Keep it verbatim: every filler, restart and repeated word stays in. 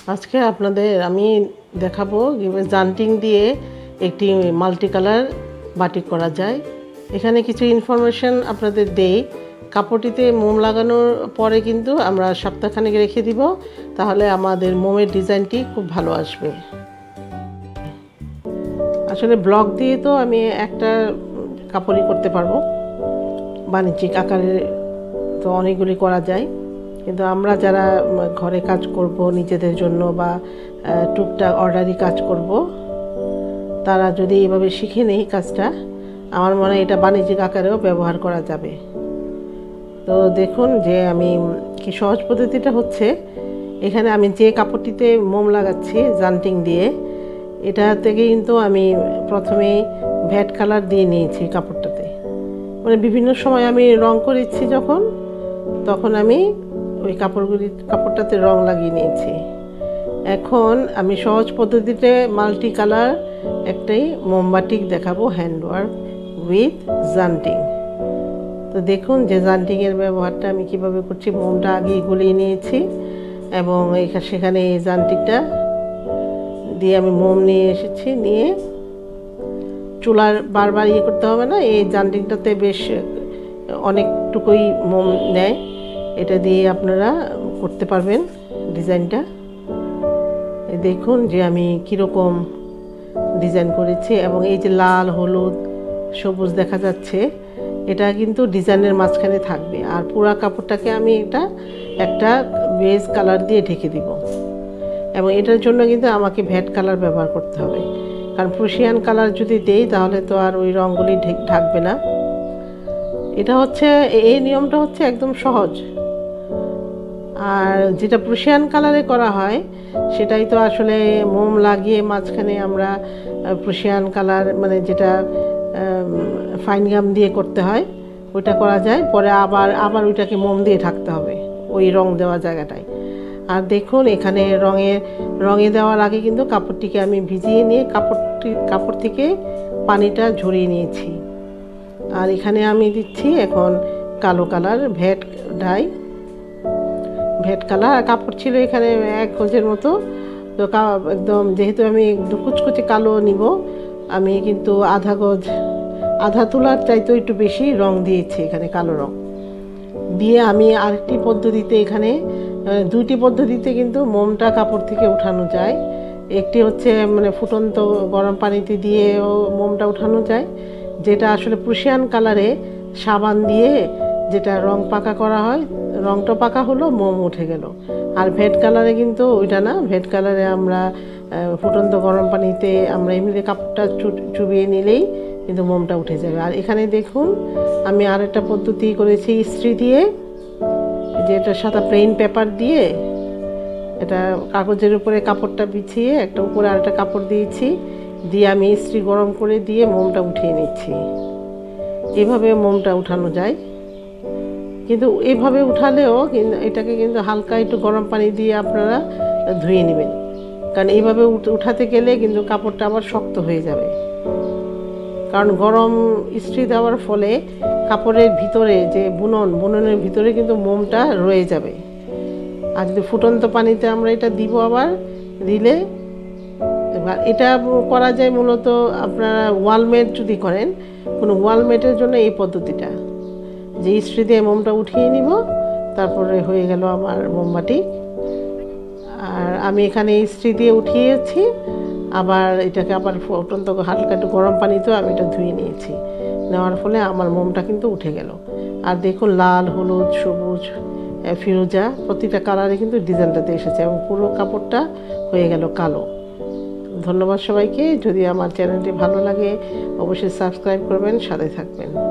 আজকে আপনাদের আমি দেখাবো জান্টিং দিয়ে একটি মাল্টি কালার বাটিক করা যায়। এখানে কিছু ইনফরমেশন আপনাদের দেই। কাপড়টিতে মোম লাগানোর পরে কিন্তু আমরা সপ্তাহখানেক রেখে দিব, তাহলে আমাদের মোমের ডিজাইনটি খুব ভালো আসবে। আসলে ব্লক দিয়ে তো আমি একটা কাপড়ই করতে পারবো, বাণিজ্যিক আকারে তো অনেকগুলি করা যায়, কিন্তু আমরা যারা ঘরে কাজ করব নিজেদের জন্য বা টুকটাক অর্ডারি কাজ করব, তারা যদি এভাবে শিখে নেই কাজটা, আমার মনে হয় এটা বাণিজ্যিক আকারেও ব্যবহার করা যাবে। তো দেখুন যে আমি কি সহজ পদ্ধতিটা হচ্ছে, এখানে আমি যে কাপড়টিতে মোম লাগাচ্ছি জান্টিং দিয়ে, এটা থেকে কিন্তু আমি প্রথমে ভ্যাট কালার দিয়ে নিয়েছি কাপড়টাতে। মানে বিভিন্ন সময় আমি রং করেছি যখন, তখন আমি ওই কাপড়গুলি কাপড়টাতে রং লাগিয়ে নিয়েছি। এখন আমি সহজ পদ্ধতিতে মাল্টি কালার একটাই মোমবাটিক দেখাবো, হ্যান্ডওয়ার্ক উইথ জান্টিং। তো দেখুন যে জান্টিংয়ের ব্যবহারটা আমি কিভাবে করছি। মোমটা আগেই গলিয়ে নিয়েছি এবং সেখানে এই জান্টিংটা দিয়ে আমি মোম নিয়ে এসেছি। নিয়ে চুলার বারবার ইয়ে করতে হবে না, এই জান্টিংটাতে বেশ অনেকটুকুই মোম নেয়, এটা দিয়ে আপনারা করতে পারবেন ডিজাইনটা। দেখুন যে আমি কীরকম ডিজাইন করেছি, এবং এই যে লাল হলুদ সবুজ দেখা যাচ্ছে, এটা কিন্তু ডিজাইনের মাঝখানে থাকবে। আর পুরা কাপড়টাকে আমি এটা একটা বেজ কালার দিয়ে ঢেকে দিব, এবং এটার জন্য কিন্তু আমাকে ভ্যাট কালার ব্যবহার করতে হবে, কারণ প্রুশিয়ান কালার যদি দেই তাহলে তো আর ওই রঙগুলি ঢাকবে না। এটা হচ্ছে এই নিয়মটা হচ্ছে একদম সহজ। আর যেটা প্রুশিয়ান কালারে করা হয় সেটাই তো আসলে মোম লাগিয়ে মাঝখানে আমরা প্রুশিয়ান কালার, মানে যেটা ফাইন গাম দিয়ে করতে হয়, ওইটা করা যায়। পরে আবার আবার ওইটাকে মোম দিয়ে ঢাকতে হবে ওই রং দেওয়া জায়গাটায়। আর দেখুন এখানে রঙে রঙে দেওয়ার আগে কিন্তু কাপড়টিকে আমি ভিজিয়ে নিয়ে কাপড়টি কাপড় থেকে পানিটা ঝরিয়ে নিয়েছি। আর এখানে আমি দিচ্ছি এখন কালো colour vat dye, vat colour. আর কাপড় ছিল এখানে এক গজের মতো, তো একদম যেহেতু আমি একটু কুচকুচে কালো নিব, আমি কিন্তু আধা গজ আধা তোলার চাইতেও একটু বেশি রং দিয়েছি এখানে, কালো রং দিয়ে। আমি আরেকটি পদ্ধতিতে, এখানে দুইটি পদ্ধতিতে কিন্তু মোমটা কাপড় থেকে উঠানো যায়। একটি হচ্ছে মানে ফুটন্ত গরম পানিতে দিয়েও মোমটা উঠানো যায়, যেটা আসলে প্রুশিয়ান কালারে সাবান দিয়ে যেটা রং পাকা করা হয়, রংটা পাকা হলো, মোম উঠে গেল। আর ভেট কালারে কিন্তু ওইটা না, ভেট কালারে আমরা ফুটন্ত গরম পানিতে আমরা এমনিতে কাপড়টা চুবিয়ে নিলেই কিন্তু মোমটা উঠে যাবে। আর এখানে দেখুন আমি আর একটা পদ্ধতি করেছি ইস্ত্রি দিয়ে, যে এটা সাদা প্লেন পেপার দিয়ে এটা কাগজের উপরে কাপড়টা বিছিয়ে একটা উপরে আরেকটা কাপড় দিয়েছি, দিয়ে আমি ইস্ত্রি গরম করে দিয়ে মোমটা উঠিয়ে নিচ্ছি। এভাবে মোমটা উঠানো যায়, কিন্তু এভাবে উঠালেও কিন্তু এটাকে কিন্তু হালকা একটু গরম পানি দিয়ে আপনারা ধুয়ে নেবেন, কারণ এইভাবে উঠাতে গেলে কিন্তু কাপড়টা আবার শক্ত হয়ে যাবে। কারণ গরম ইস্ত্রি দেওয়ার ফলে কাপড়ের ভিতরে যে বুনন বুননের ভিতরে কিন্তু মোমটা রয়ে যাবে। আর যদি ফুটন্ত পানিতে আমরা এটা দিব, আবার দিলে এবার এটা করা যায় মূলত আপনারা ওয়ালমেট যদি করেন, কোনো ওয়ালমেটের জন্য এই পদ্ধতিটা, যে ইস্ত্রি দিয়ে মোমটা উঠিয়ে নিব, তারপরে হয়ে গেল আমার মোমবাটি। আর আমি এখানে ইস্ত্রি দিয়ে উঠিয়েছি, আবার এটাকে আবার ফুটন্ত হালকা একটু গরম পানিতেও আমি এটা ধুয়ে নিয়েছি, নেওয়ার ফলে আমার মোমটা কিন্তু উঠে গেল। আর দেখুন লাল হলুদ সবুজ ফিরোজা প্রতিটা কালারে কিন্তু ডিজাইনটাতে এসেছে, এবং পুরো কাপড়টা হয়ে গেল কালো। ধন্যবাদ সবাইকে। যদি আমার চ্যানেলটি ভালো লাগে অবশ্যই সাবস্ক্রাইব করবেন, সাথে থাকবেন।